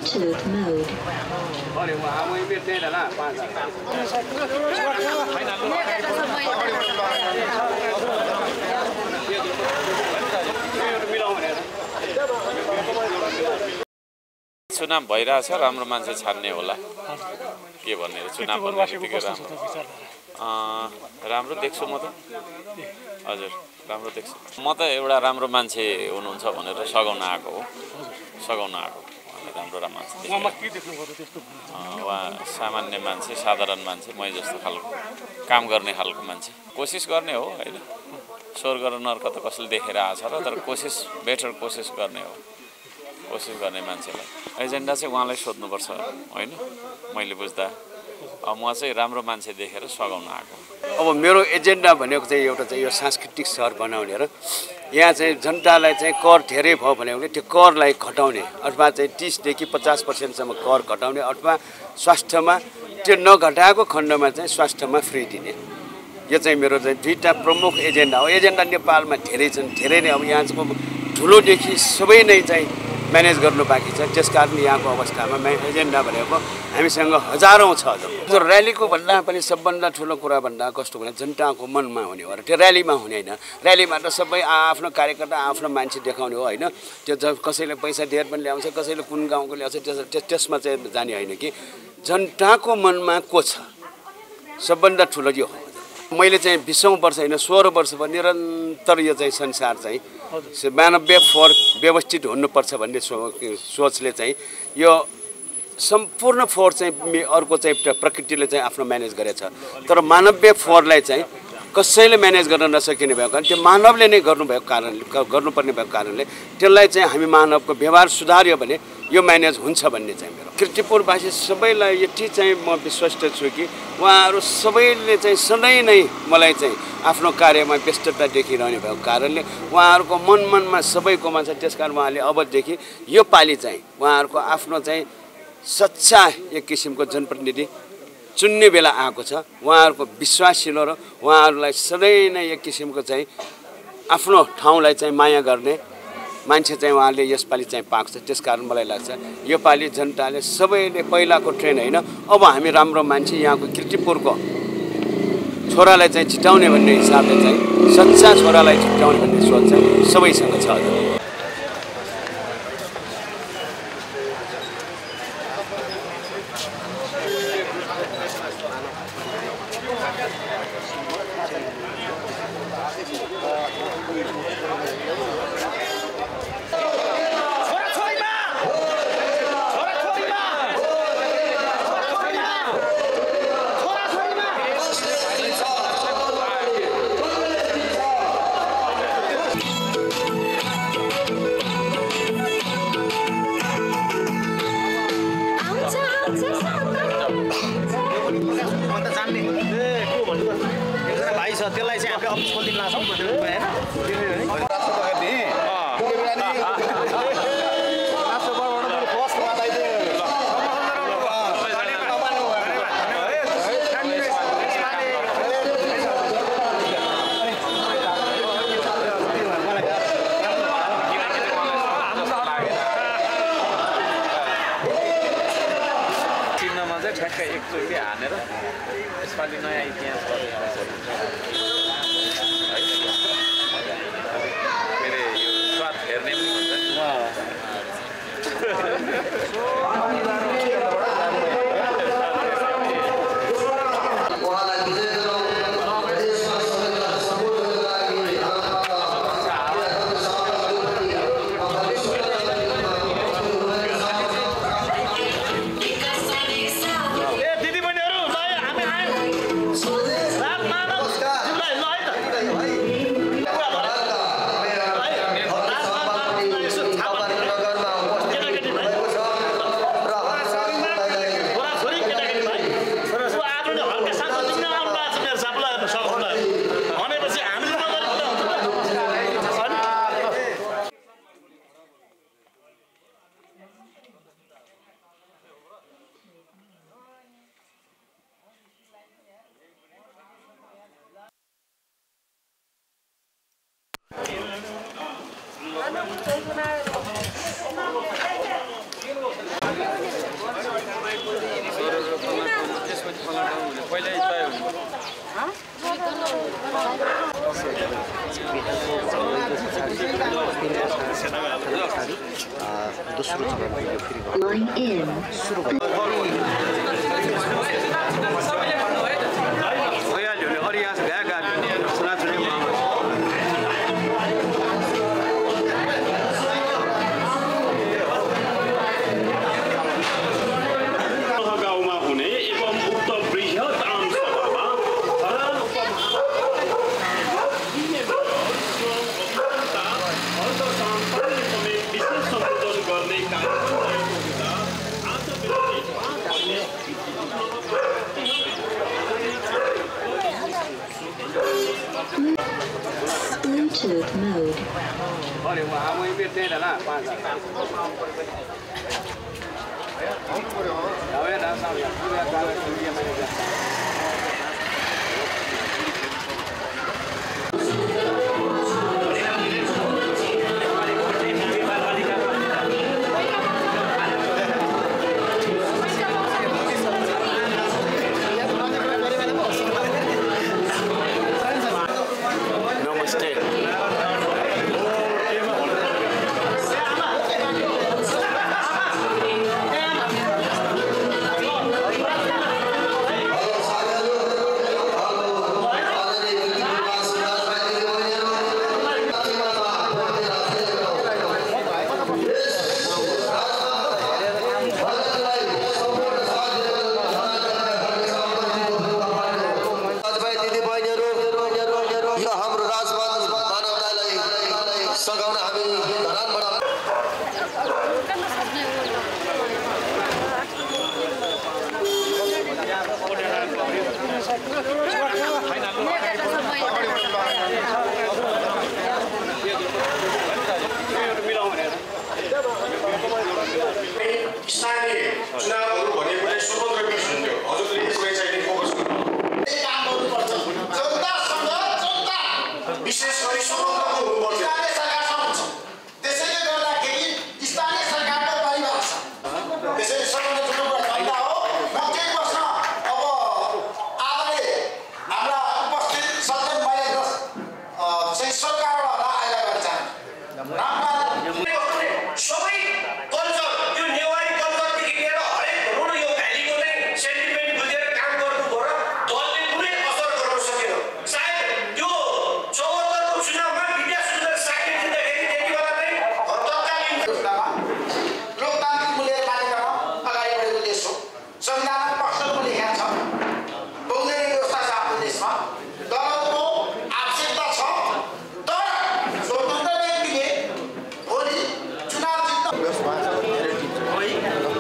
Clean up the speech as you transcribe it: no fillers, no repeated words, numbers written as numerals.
Bluetooth mode. चुनाव भइरहेछ राम्रो मान्छे छान्ने होला के भन्ने चुनाव भन्नेबित्तिकै राम्रो देख्छु म त हजुर राम्रो देख्छु म त एउटा राम्रो मान्छे हुनुहुन्छ भनेर सघाउन आएको हो राम्रो मान्छे उहाँ सामान्य मान्छे साधारण मान्छे मै जस्तो खालको काम गर्ने खालको मान्छे कोसिस गर्ने हो हैन स्वर्ग र नर्क त कसले देखेर आछ र तर बेटर कोसिस गर्ने हो कोसिस गर्ने मान्छेलाई एजेन्डा चाहिँ उहाँलाई सोध्नुपर्छ हैन मैले बुझ्दा म चाहिँ राम्रो मान्छे देखेर सघाउन आएको अब मेरो एजेन्डा भनेको चाहिँ एउटा चाहिँ यो सांस्कृतिक सहर बनाउने र यहाँ चाहिँ जनतालाई चाहिँ कर धेरै भयो भने त्यो करलाई घटाउने अथवा चाहिँ 30 देखि 50% सम्म कर घटाउने अथवा स्वास्थ्यमा त्यो नघटाएको खण्डमा चाहिँ स्वास्थ्यमा फ्री दिने यो चाहिँ मेरो चाहिँ दुईटा प्रमुख एजेन्डा हो एजेन्डा नेपालमा धेरै छन् धेरै नै अब यहाँको ठुलोदेखि सबै नै चाहिँ म्यानेज गर्नु बाँकी छ त्यसकारण यहाँको अवस्थामा एजेन्डा भनेको हामीसँग हजारौं छ जो र्यालीको भन्दा पनि सबभन्दा ठुलो कुरा भन्दा कस्तो भने जनताको मनमा हुने हो र त्यो र्यालीमा हुने हैन र्यालीमा त सबै आफ्नो कार्यकर्ता आफ्नो मान्छे देखाउने हो हैन त्यो कसैले पैसा दिएर पनि ल्याउँछ कसैले कुन गाउँको ल्याउँछ त्यसमा चाहिँ जाने हैन कि जनताको मनमा को छ सबभन्दा ठुलो यो हो मैले चाहिँ 20औं वर्ष हैन 16 वर्ष भयो निरन्तर यो चाहिँ संसार चाहिँ मानवीय फोहोर व्यवस्थित हुनुपर्छ भन्ने सोचले चाहिँ यो सम्पूर्ण फोहोर चाहिँ अर्को चाहिँ प्रकृतिले चाहिँ आफ्नो म्यानेज गरेछ तर मानवीय फोहोरलाई चाहिँ कसैले म्यानेज गर्न नसकिने भएको कारण त्यो मानवले नै गर्नुपर्ने भएको कारणले त्यसलाई चाहिँ हामी मानवको व्यवहार सुधार्यो भने यो म्यानेज हुन्छ भन्ने चाहिँ मेरो किर्तिपुरवासी सबैलाई यति चाहिँ म विश्वस्त छु कि उहाँहरू सबैले चाहिँ सधैँ नै मलाई चाहिँ आफ्नो कार्यमा व्यस्तता देखिरहने भएको कारणले उहाँहरूको मनमा सबैकोमा छ त्यसकारण उहाँले अबदेखि यो पालि चाहिँ उहाँहरूको आफ्नो चाहिँ सच्चा एक किसिमको जनप्रतिनिधि चुन्ने बेला आएको छ उहाँहरूको विश्वासिलो र उहाँहरूलाई सधैँ नै एक किसिमको चाहिँ आफ्नो ठाउँलाई चाहिँ माया गर्ने मान्छे चाहिँ उहाँले यसपालि चाहिँ पाएको छ त्यसकारण मलाई लाग्छ यो पालि जनताले सबैले पहिलाको ट्रेन हैन अब हामी राम्रो मान्छे यहाँको किर्तिपुरको छोरालाई चाहिँ छिटाउने भन्ने हिसाबले चाहिँ सच्चा छोरालाई छिटाउने भन्ने सोच चाहिँ सबैसँग छ त्यसलाई चाहिँ हामीले अफिस खोलिदिन लाग्छौँ हैन चिन्हमा चाहिँ ठ्याक्कै एकचोटि हानेर यसपालि नयाँ इतिहास मेरो यो स्वाद हेर्ने पनि हुन्छ दोस्रो चरणमा यो फेरि सुरु Bluetooth mode. चुनावहरू भनेको चाहिँ स्वतन्त्र विषय हो। हजुरले यसलाई चाहिँ फोकस गर्नु काम गर्नुपर्छ। जनतासँग जनता विशेष गरी स्वतन्त्रको हुनुपर्छ। स्थानीय सरकारसँग हुन्छ। त्यसैले गर्दाखेरि स्थानीय सरकारको परिभाषा त्यसैले सबैले जुट्नुपर्छ। जनता हो म केही प्रश्न अब आदरणीय हाम्रा उपस्थित सदन बाहिर चाहिँ सरकारबाट आएर गर्छ सबै कल्चर यो नेवारी कल्चरदेखि लिएर हरेक भनौँ न यो भ्यालीको चाहिँ सेन्टिमेन्ट बुझेर काम गर्नुभयो र दलले कुनै असर गर्न सकेन। सायद त्यो 74 को चुनावमा विद्या सुन्दर साक्य जित्दाखेरि त्यति बेला चाहिँ तत्कालीन लोकतान्त्रिक मूल्य तालिकामा अगाडि बढेको देश हो। संविधानमा पक्षको लेखा छ। बहुदलीय व्यवस्था छ हाम्रो देशमा। दलको आवश्यकता छ। तर स्वतन्त्र व्यक्तिले भोलि चुनाव जित्न